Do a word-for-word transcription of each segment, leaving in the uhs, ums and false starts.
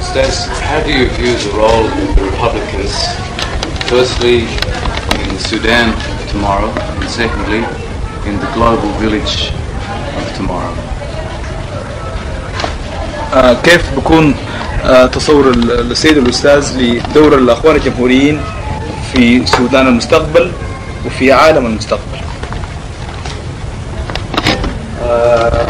Stas, how do you view the role of the Republicans, firstly in Sudan tomorrow, and secondly in the global village of tomorrow? آه كيف بكون آه تصور السيد الأستاذ لدور الأخوان الجمهوريين في سودان المستقبل وفي عالم المستقبل؟ آه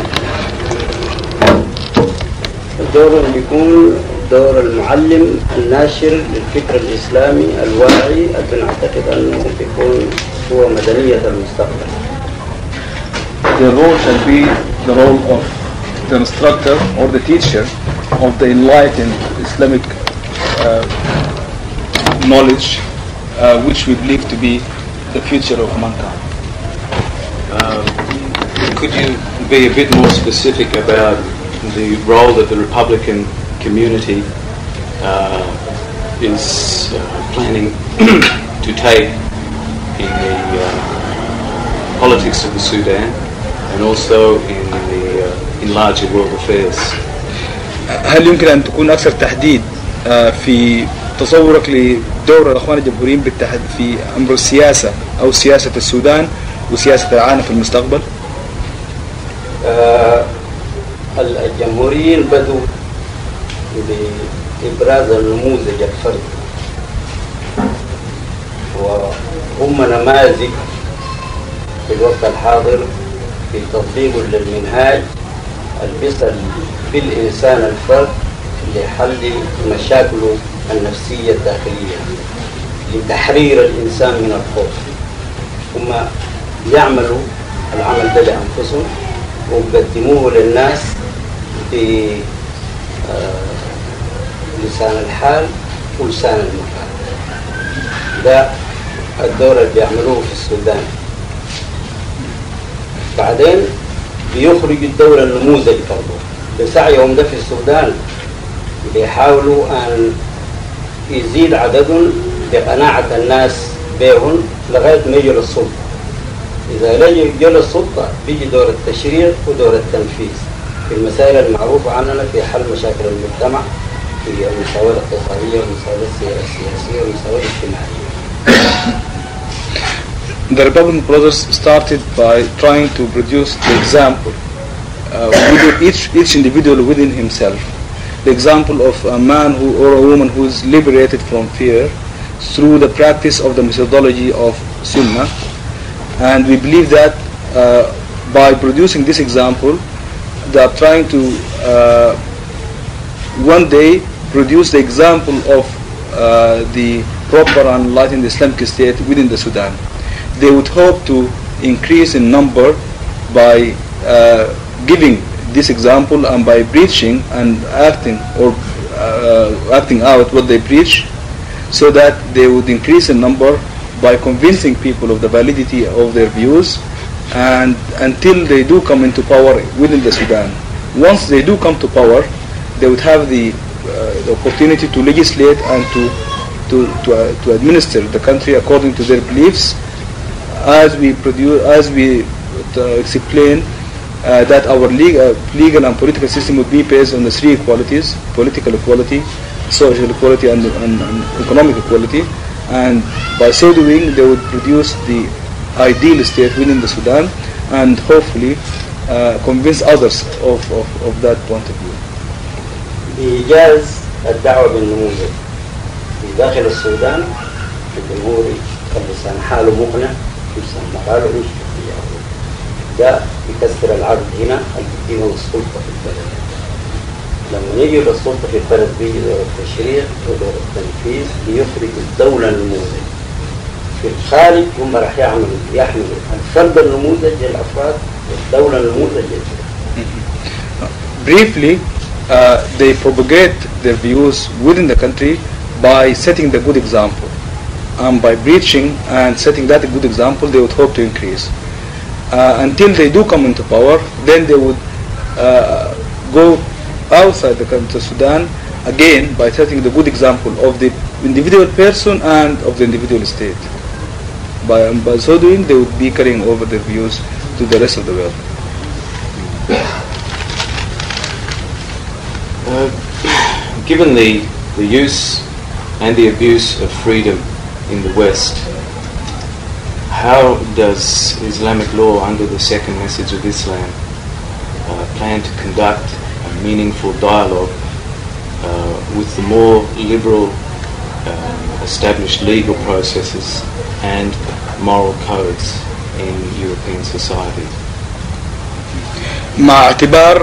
الدور اللي بيكون دور المعلم الناشر للفكر الإسلامي الواعي اللي بنعتقد أنه بيكون هو مدنية المستقبل. The role shall be the role of the instructor or the teacher of the enlightened Islamic uh, knowledge, uh, which we believe to be the future of mankind. Uh, could you be a bit more specific about the role that the Republican community uh, is uh, planning to take in the uh, politics of the Sudan and also in the uh, in larger world affairs? هل يمكن أن تكون أكثر تحديد في تصورك لدور الأخوان الجمهوريين بالتحديد في أمر السياسة أو سياسة السودان وسياسة العالم في المستقبل؟ آه الجمهوريين بدوا بإبراز النموذج الفردي، وهم نماذج في الوقت الحاضر في تطبيق للمنهاج البصل بالإنسان الفرد لحل مشاكله النفسية الداخلية، لتحرير الإنسان من الخوف. هم يعملوا العمل ده بأنفسهم ويقدموه للناس بلسان الحال ولسان المقال. ده الدور اللي بيعملوه في السودان. بعدين بيخرجوا الدولة النموذج برضه بسعيهم ده في السودان، بيحاولوا أن يزيد عددهم بقناعة الناس بهم لغاية ما يجوا للسلطة. إذا يجوا للسلطة بيجي دور التشريع ودور التنفيذ في المسائل المعروفة عننا في حل مشاكل المجتمع، في المساواة الاقتصادية والمساواة السياسية والمساواة الاجتماعية. The Republican brothers started by trying to produce the example uh, within each each individual within himself, the example of a man who or a woman who is liberated from fear through the practice of the methodology of Sunnah, and we believe that uh, by producing this example, they are trying to uh, one day produce the example of uh, the proper and enlightened Islamic state within the Sudan. They would hope to increase in number by uh, giving this example and by preaching and acting or uh, acting out what they preach, so that they would increase in number by convincing people of the validity of their views, and until they do come into power within the Sudan. Once they do come to power, they would have the, uh, the opportunity to legislate and to to to, uh, to administer the country according to their beliefs, as we produce, as we uh, explain uh, that our legal, legal and political system would be based on the three equalities: political equality, social equality, and, and, and economic equality. And by so doing, they would produce the ideal state within the Sudan, and hopefully uh, convince others of, of, of that point of view. بإيجاز الدعوة بالنموذج في داخل السودان، الجمهوري اللسان حاله مقنع، لسان مقاله يشتكي ده يكسر العرض هنا الدين والسلطة في البلد. لما يجي للسلطة في البلد بيجي دور التشريع ودور التنفيذ ليخرج الدولة النموذج. في الخارج هم راح يعملوا يحملوا الفرد النموذج للأفراد والدولة النموذج للبلد. Briefly, uh, they propagate their views within the country by setting the good example. And by preaching and setting that a good example, they would hope to increase. Uh, until they do come into power, then they would uh, go outside the country, Sudan, again by setting the good example of the individual person and of the individual state. By, by so doing, they would be carrying over their views to the rest of the world. Uh, given the, the use and the abuse of freedom in the West, how does Islamic law under the second message of Islam uh, plan to conduct a meaningful dialogue uh, with the more liberal uh, established legal processes and moral codes in European society? مع اعتبار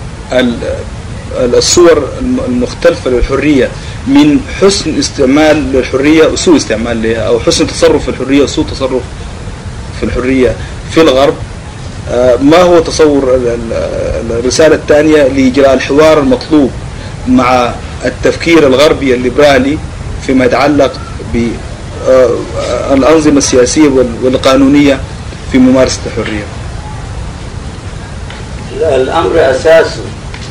الصور المختلفة للحرية من حسن استعمال للحرية وسوء استعمال لها، أو حسن تصرف في الحرية وسوء تصرف في الحرية في الغرب، ما هو تصور الرسالة الثانية لإجراء الحوار المطلوب مع التفكير الغربي الليبرالي فيما يتعلق بالأنظمة السياسية والقانونية في ممارسة الحرية؟ الأمر أساسه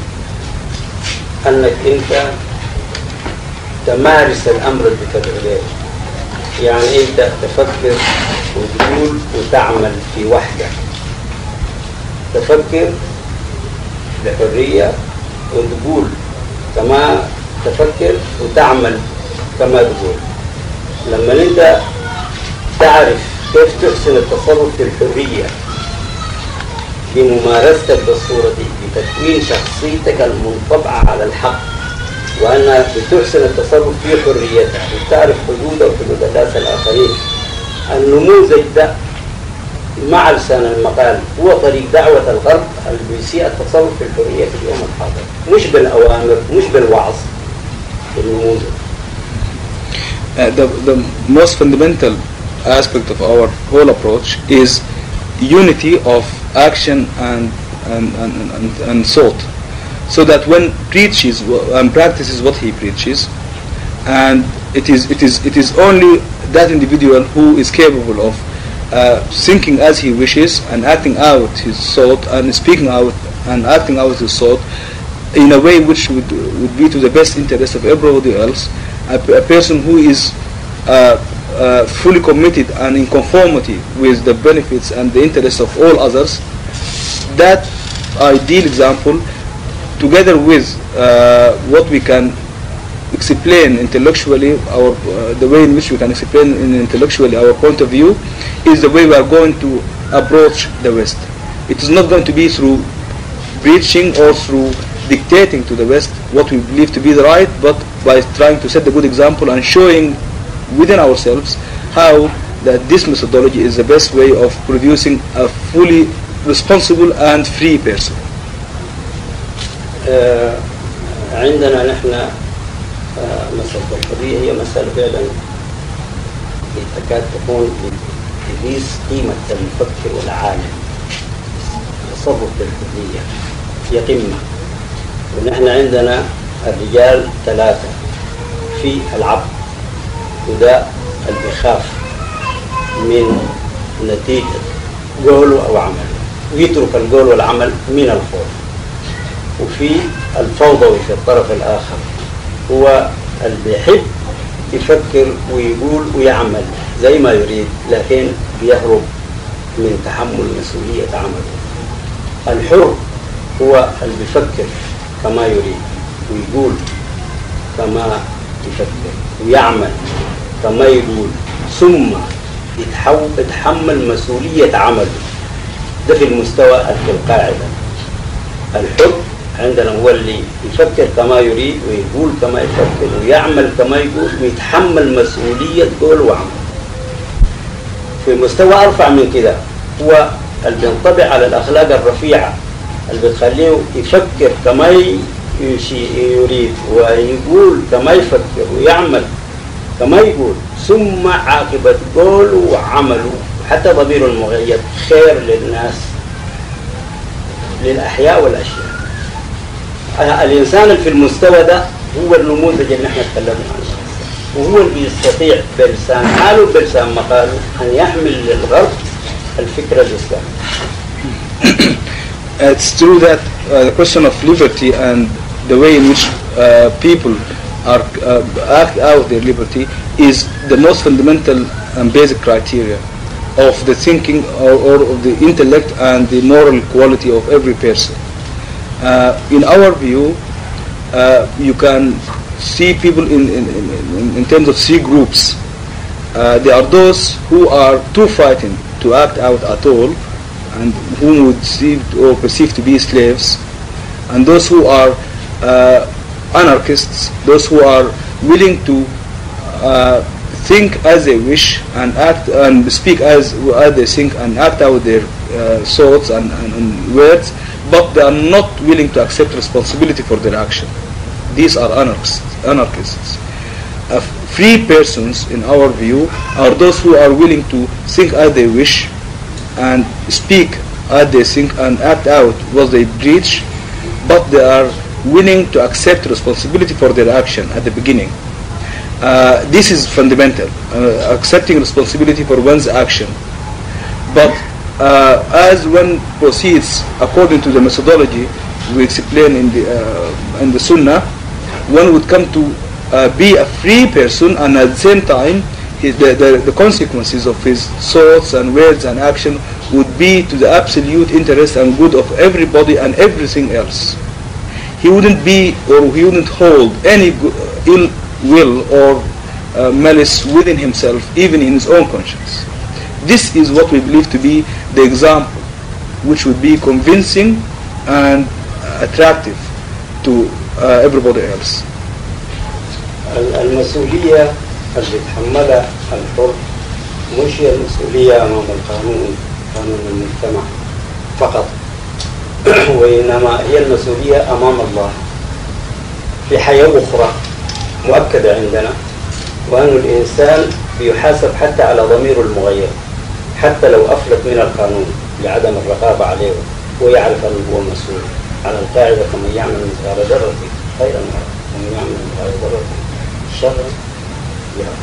أنك أنت تمارس الأمر اللي بتدعو إليه، يعني أنت تفكر وتقول وتعمل في وحدة، تفكر بحرية وتقول كما تفكر وتعمل كما تقول. لما أنت تعرف كيف تحسن التصرف في الحرية بممارستك بالصورة دي، بتكوين شخصيتك المنطبعة على الحق، وأنها بتحسن التصرف في حريتك وتعرف حدودها وحدود الناس الآخرين. النموذج ده مع لسان المقال هو طريق دعوة الغرب اللي بيسيء التصرف في الحرية في اليوم الحاضر، مش بالأوامر مش بالوعظ، بالنموذج. Uh, the, the most fundamental aspect of our whole approach is unity of action and and, and, and, and thought, so that when preaches and practices what he preaches, and it is it is it is only that individual who is capable of uh, thinking as he wishes and acting out his thought and speaking out and acting out his thought in a way which would would be to the best interest of everybody else. A, a person who is uh, uh, fully committed and in conformity with the benefits and the interests of all others. That ideal example, together with uh, what we can explain intellectually, our uh, the way in which we can explain in intellectually our point of view, is the way we are going to approach the West. It is not going to be through preaching or through dictating to the West what we believe to be the right, but by trying to set a good example and showing within ourselves how that this methodology is the best way of producing a fully responsible and free person. uh, عندنا نحن uh, مسألة الحرية هي مسألة فعلا تكاد تكون تقيس قيمة المفكر والعالم. التصرف بالحرية هي قمة، ونحن عندنا الرجال ثلاثة في العبد، وده اللي بيخاف من نتيجة قوله أو عمله ويترك القول والعمل من الخوف. وفي الفوضوي في الطرف الآخر هو اللي بيحب يفكر ويقول ويعمل زي ما يريد، لكن بيهرب من تحمل مسؤولية عمله. الحر هو اللي بيفكر كما يريد ويقول كما يفكر ويعمل كما يقول، ثم يتحمل مسؤولية عمله. ده في المستوى في القاعدة. الحر عندنا هو اللي يفكر كما يريد ويقول كما يفكر ويعمل كما يقول ويتحمل مسؤولية قول وعمل. في مستوى أرفع من كده هو اللي بينطبع على الأخلاق الرفيعة اللي بتخليه يفكر كما يريد ويقول كما يفكر ويعمل كما يقول، ثم عاقبة قوله وعمله حتى ضميره المغير خير للناس للأحياء والأشياء. الإنسان في المستوى ده هو النموذج اللي احنا تكلمنا عنه، وهو اللي بيستطيع بلسان حاله بلسان مقاله أن يحمل للغرب الفكرة الإسلامية. It's true that uh, the question of liberty and the way in which uh, people are uh, act out their liberty is the most fundamental and basic criteria of the thinking or, or of the intellect and the moral quality of every person. Uh, in our view, uh, you can see people in, in, in, in terms of three groups. Uh, there are those who are too frightened to act out at all, and whom would see or perceive to be slaves, and those who are uh, anarchists, those who are willing to uh, think as they wish and act and speak as, as they think and act out their uh, thoughts and, and, and words, but they are not willing to accept responsibility for their action. These are anarchists. anarchists. Uh, free persons, in our view, are those who are willing to think as they wish and speak as they think and act out what they preach, but they are willing to accept responsibility for their action at the beginning. Uh, this is fundamental, uh, accepting responsibility for one's action. But uh, as one proceeds according to the methodology we explain in the uh, in the Sunnah, one would come to uh, be a free person, and at the same time his, the, the, the consequences of his thoughts and words and action would be to the absolute interest and good of everybody and everything else. He wouldn't be, or he wouldn't hold any ill will or uh, malice within himself, even in his own conscience. This is what we believe to be the example which would be convincing and attractive to uh, everybody else. المسؤولية اللي يتحملها الحر مش هي المسؤولية أمام القانون، قانون المجتمع فقط، وإنما هي المسؤولية أمام الله في حياة أخرى مؤكدة عندنا، وأن الإنسان بيحاسب حتى على ضميره المغير، حتى لو أفلت من القانون لعدم الرقابة عليه ويعرف أنه هو مسؤول. على القاعدة فمن يعمل مثقال ذرة خيرا يره ومن يعمل مثقال ذرة شرا يره.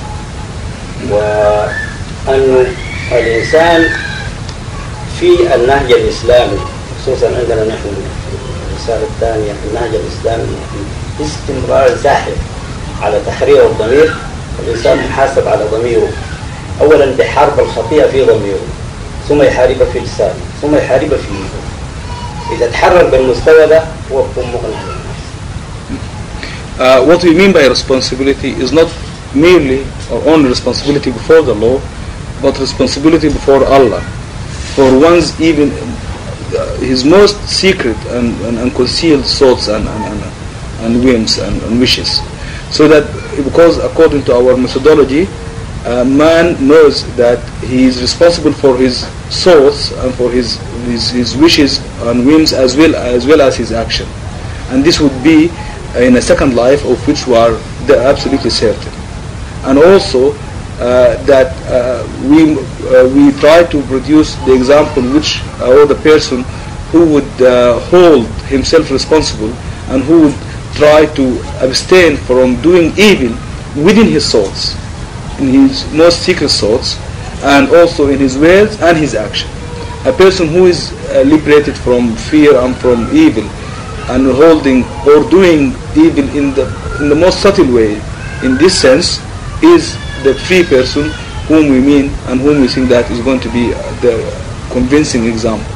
وأن الإنسان في النهج الإسلامي، خصوصا عندنا نحن الرسالة الثانية النهج الإسلامي باستمرار زاحف على تحرير الضمير. الإنسان محاسب على ضميره، أولا بحارب الخطيئة في ضميره، ثم يحاربها في لسانه، ثم يحاربها في يده. إذا تحرر بالمستوى ده هو بيكون مقنع للناس. Uh, what we mean by responsibility is not merely or only responsibility before the law, but responsibility before Allah for one's even uh, his most secret and, and, and concealed thoughts and, and, and, and whims and, and wishes. So that, because according to our methodology, uh, man knows that he is responsible for his thoughts and for his, his his wishes and whims as well as well as his action, and this would be in a second life of which we are absolutely certain. And also uh, that uh, we uh, we try to produce the example which uh, or the person who would uh, hold himself responsible and who would try to abstain from doing evil within his thoughts, in his most secret thoughts, and also in his words and his action. A person who is uh, liberated from fear and from evil and holding or doing evil in the in the most subtle way, in this sense, is the free person whom we mean and whom we think that is going to be the convincing example.